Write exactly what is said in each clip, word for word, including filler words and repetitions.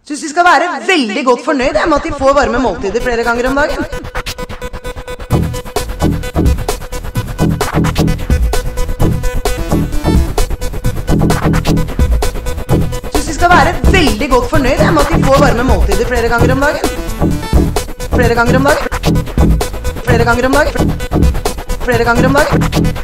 Syns de skal være veldig godt fornøyd med at de får varme måltider flere ganger om dagen. Syns de skal være veldig godt fornøyd med at de får varme måltider flere ganger om dagen. Flere ganger om dagen. Flere ganger om dagen. Flere ganger om dagen.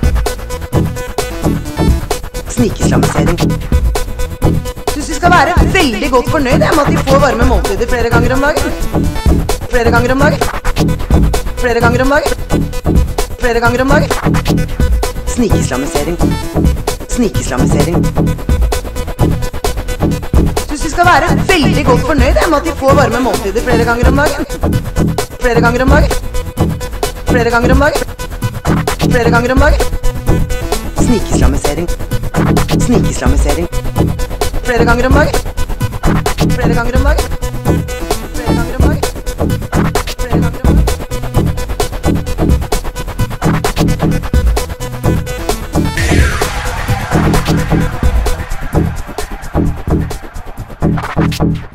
Snikislamisering. Syns de skal være veldig godt fornøyd med at de får varme måltider flere ganger om dagen. Flere ganger om dagen. Flere ganger om dagen. Flere ganger om dagen. Snikislamisering. Snikislamisering. Syns de skal være veldig godt fornøyd med at de får varme måltider flere ganger om dagen. Flere ganger om dagen. Flere ganger om dagen. Flere ganger om dagen. Snikislamisering. Snikislamisering. Flere ganger om dagen. Flere ganger om dagen. Flere ganger om dagen. Flere ganger om dagen.